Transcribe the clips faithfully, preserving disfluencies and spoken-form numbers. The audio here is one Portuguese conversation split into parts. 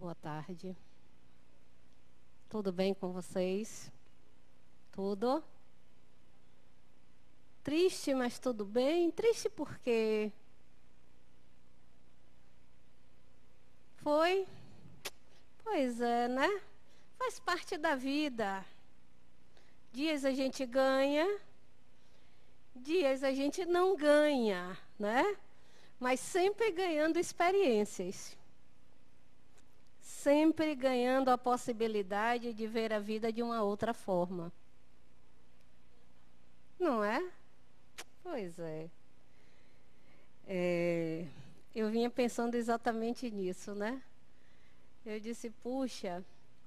Boa tarde. Tudo bem com vocês? Tudo? Triste, mas tudo bem? Triste por quê? Foi? Pois é, né? Faz parte da vida. Dias a gente ganha, dias a gente não ganha, né? Mas sempre ganhando experiências. Sempre ganhando a possibilidade de ver a vida de uma outra forma. Não é? Pois é. é. Eu vinha pensando exatamente nisso, né? Eu disse, puxa,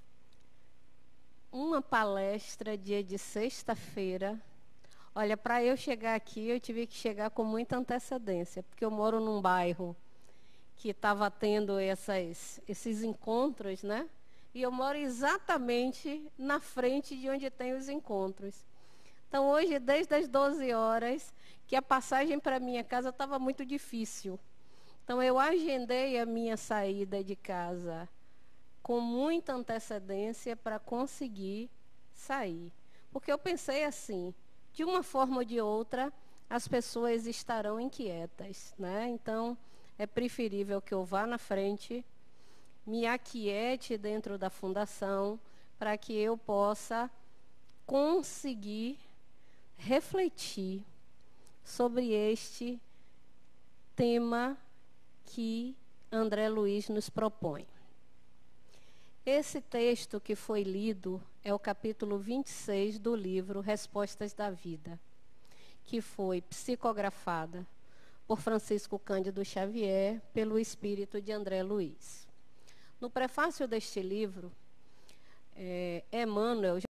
uma palestra dia de sexta-feira. Olha, para eu chegar aqui, eu tive que chegar com muita antecedência, porque eu moro num bairro que estava tendo essas, esses encontros, né? E eu moro exatamente na frente de onde tem os encontros. Então, hoje, desde as doze horas, que a passagem para minha casa estava muito difícil. Então, eu agendei a minha saída de casa com muita antecedência para conseguir sair. Porque eu pensei assim, de uma forma ou de outra, as pessoas estarão inquietas, né? Então, é preferível que eu vá na frente, me aquiete dentro da fundação, para que eu possa conseguir refletir sobre este tema que André Luiz nos propõe. Esse texto que foi lido é o capítulo vinte e seis do livro Respostas da Vida, que foi psicografada por Francisco Cândido Xavier, pelo espírito de André Luiz. No prefácio deste livro, é, Emmanuel